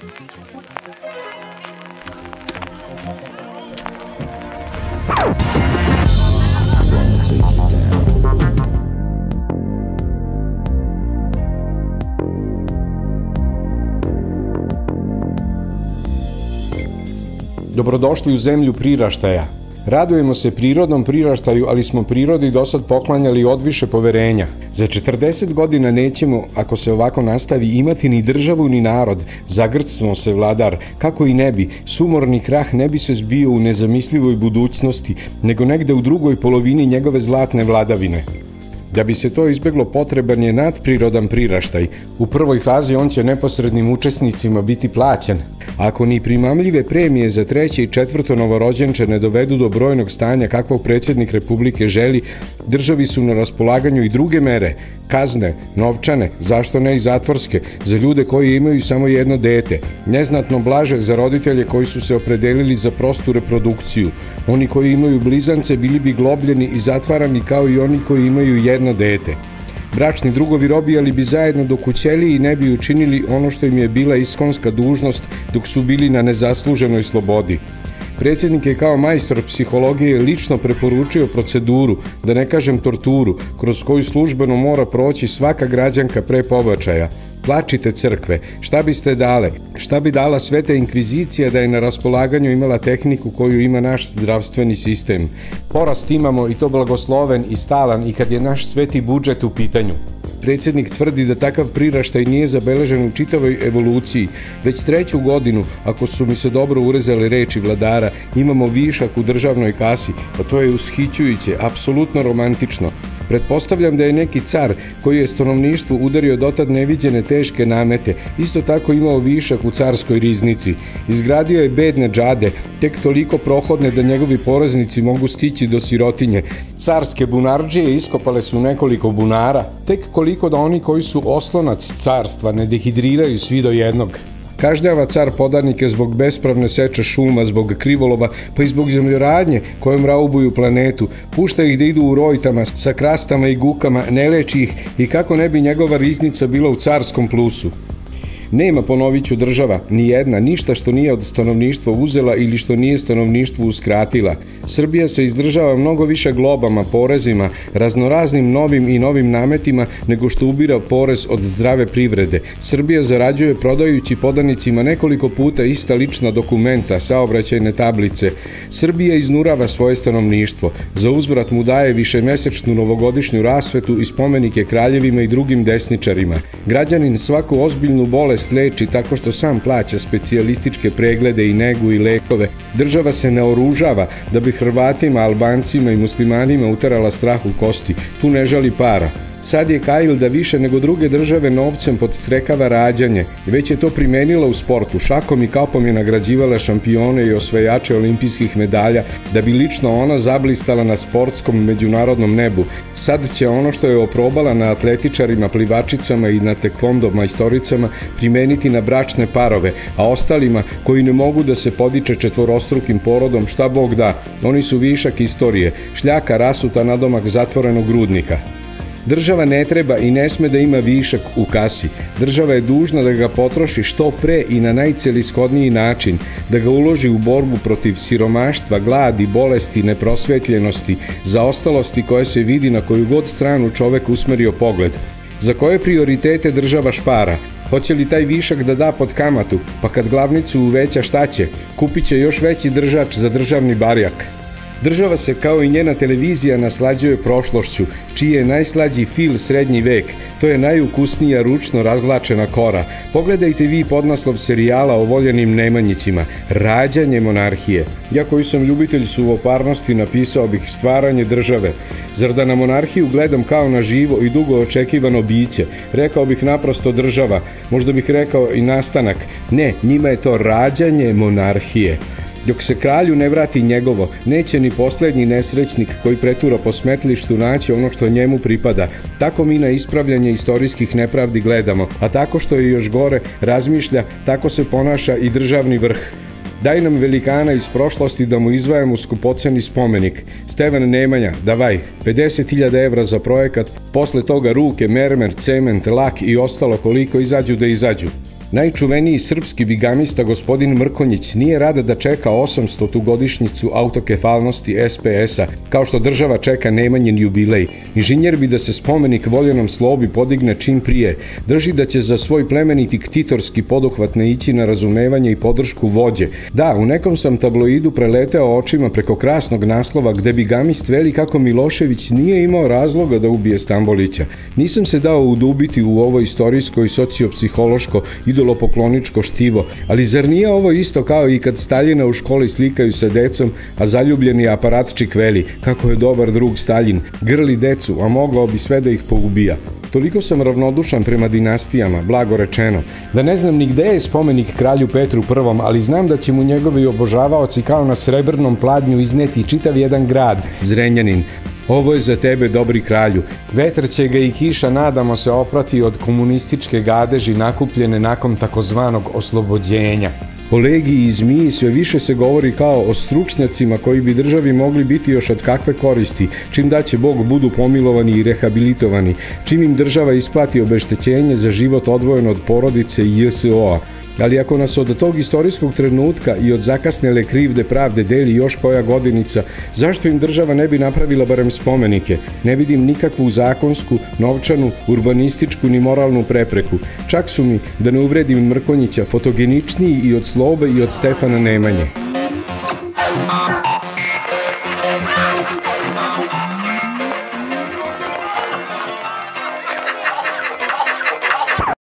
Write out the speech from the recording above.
Dobrodošli u zemlju priraštaja. Radujemo se prirodnom priraštaju, ali smo prirodi dosad poklanjali odviše poverenja. Za 40 godina nećemo, ako se ovako nastavi, imati ni državu ni narod. Zagrcnuo se vladar, kako i ne bi, sumorni krah ne bi se zbio u nezamislivoj budućnosti, nego negde u drugoj polovini njegove zlatne vladavine. Da bi se to izbeglo, potreban je nadprirodan priraštaj. U prvoj fazi on će neposrednim učesnicima biti plaćen. Ako ni primamljive premije za treće i četvrto novorođenče ne dovedu do brojnog stanja kakvog predsjednik Republike želi, državi su na raspolaganju i druge mere, kazne, novčane, zašto ne i zatvorske, za ljude koji imaju samo jedno dete, neznatno blaže za roditelje koji su se opredelili za prostu reprodukciju. Oni koji imaju blizance bili bi globljeni i zatvarani kao i oni koji imaju jedno dete. Bračni drugovi robijali bi zajedno dok u ćeliji ne bi učinili ono što im je bila iskonska dužnost dok su bili na nezasluženoj slobodi. Predsjednik je kao majstor psihologije lično preporučio proceduru, da ne kažem torturu, kroz koju službeno mora proći svaka građanka pre pobačaja. Plačite crkve, šta biste dale? Šta bi dala Sveta inkvizicija da je na raspolaganju imala tehniku koju ima naš zdravstveni sistem? Porast imamo i to blagosloven i stalan i kad je naš sveti budžet u pitanju. Predsjednik tvrdi da takav priraštaj nije zabeležen u čitavoj evoluciji. Već treću godinu, ako su mi se dobro urezale reči vladara, imamo višak u državnoj kasi, pa to je ushićujuće, apsolutno romantično. Pretpostavljam da je neki car koji je stanovništvu udario dotad neviđene teške namete, isto tako imao višak u carskoj riznici. Izgradio je bedne džade, tek toliko prohodne da njegovi poreznici mogu stići do sirotinje. Carske bunardžije iskopale su nekoliko bunara, tek koliko da oni koji su oslonac carstva ne dehidriraju svi do jednog. Kažnjava car podanike zbog bespravne seče šuma, zbog krivolova, pa i zbog zemljoradnje kojom raubuju planetu. Pušta ih da idu u rojtama sa krastama i gukama, ne leči ih i kako ne bi njegova riznica bila u carskom plusu. Nema, ponovit ću, država, ni jedna, ništa što nije od stanovništva uzela ili što nije stanovništvu uskratila. Srbija se izdržava mnogo više globama, porezima, raznoraznim novim i novim nametima nego što ubira porez od zdrave privrede. Srbija zarađuje prodajući podanicima nekoliko puta ista lična dokumenta, saobraćajne tablice. Srbija iznurava svoje stanovništvo. Za uzvrat mu daje višemesečnu novogodišnju rasvetu i spomenike kraljevima i drugim desničarima. Građanin svaku ozbiljnu bolest leči tako što sam plaća specijalističke preglede i negu i lekove. Država se naoružava da bi Hrvatima, Albancima i muslimanima uterala strah u kosti. Tu ne žali para. Sad je Kajil da više nego druge države novcem podstrekava rađanje. Već je to primenila u sportu. Šakom i kapom je nagrađivala šampione i osvajače olimpijskih medalja da bi lično ona zablistala na sportskom međunarodnom nebu. Sad će ono što je oprobala na atletičarima, plivačicama i na tekvondo majstoricama primeniti na bračne parove, a ostalima koji ne mogu da se podiče četvorostrukim porodom, šta Bog da, oni su višak istorije, šljaka rasuta nadomak zatvorenog grudnika. Država ne treba i ne sme da ima višak u kasi. Država je dužna da ga potroši što pre i na najcelishodniji način, da ga uloži u borbu protiv siromaštva, gladi, bolesti, neprosvetljenosti, zaostalosti koje se vidi na koju god stranu čovek usmerio pogled. Za koje prioritete država špara? Hoće li taj višak da da pod kamatu, pa kad glavnicu uveća šta će? Kupit će još veći držač za državni barjak. Država se kao i njena televizija naslađuje prošlošću, čiji je najslađi fil srednji vek. To je najukusnija ručno razlačena kora. Pogledajte vi podnaslov serijala o voljenim Nemanjićima. Rađanje monarhije. Ja koji sam ljubitelj suvoparnosti napisao bih stvaranje države. Zar da na monarhiju gledam kao na živo i dugo očekivano biće? Rekao bih naprosto država. Možda bih rekao i nastanak. Ne, njima je to rađanje monarhije. Dok se kralju ne vrati njegovo, neće ni poslednji nesrećnik koji pretura po smetlištu naći ono što njemu pripada. Tako mi na ispravljanje istorijskih nepravdi gledamo, a tako što je još gore razmišlja, tako se ponaša i državni vrh. Daj nam velikana iz prošlosti da mu izvajamo skupoceni spomenik. Stevan Nemanja, davaj, 50.000 evra za projekat, posle toga ruke, mermer, cement, lak i ostalo koliko izađu da izađu. Najčuveniji srpski bigamista gospodin Mrkonjić nije rada da čeka 800. godišnjicu autokefalnosti SPS-a, kao što država čeka Nemanjin jubilej. Inženjer bi da se spomenik voljenom slobi podigne čim prije. Drži da će za svoj plemeniti ktitorski poduhvat naići na razumevanje i podršku vođe. Da, u nekom sam tabloidu preleteo očima preko krasnog naslova gde bigamist veli kako Milošević nije imao razloga da ubije Stambolića. Nisam se dao udubiti u ovo istorijsko i sociopsihološko idolopokloničko štivo, ali zar nije ovo isto kao i kad Staljina u školi slikaju sa decom, a zaljubljeni aparatčik veli kako je dobar drug Staljin, grli decu, a mogao bi sve da ih poubija. Toliko sam ravnodušan prema dinastijama, blago rečeno, da ne znam ni gde je spomenik kralju Petru I, ali znam da će mu njegovi obožavaoci kao na srebrnom pladnju izneti čitav jedan grad, Zrenjanin. Ovo je za tebe, dobri kralju. Vetar će ga i kiša, nadamo se, oprati od komunističke gadeži nakupljene nakon takozvanog oslobođenja. O legiji i zmiji sve više se govori kao o stručnjacima koji bi državi mogli biti još od kakve koristi, čim da će Bog budu pomilovani i rehabilitovani, čim im država isplati obeštećenje za život odvojen od porodice i JSO-a. Ali ako nas od tog istorijskog trenutka i od zakasnele krivde pravde deli još koja godinica, zašto im država ne bi napravila barem spomenike? Ne vidim nikakvu zakonsku, novčanu, urbanističku ni moralnu prepreku. Čak su mi, da ne uvredim Mrkonjića, fotogeničniji i od Slobe i od Stefana Nemanje.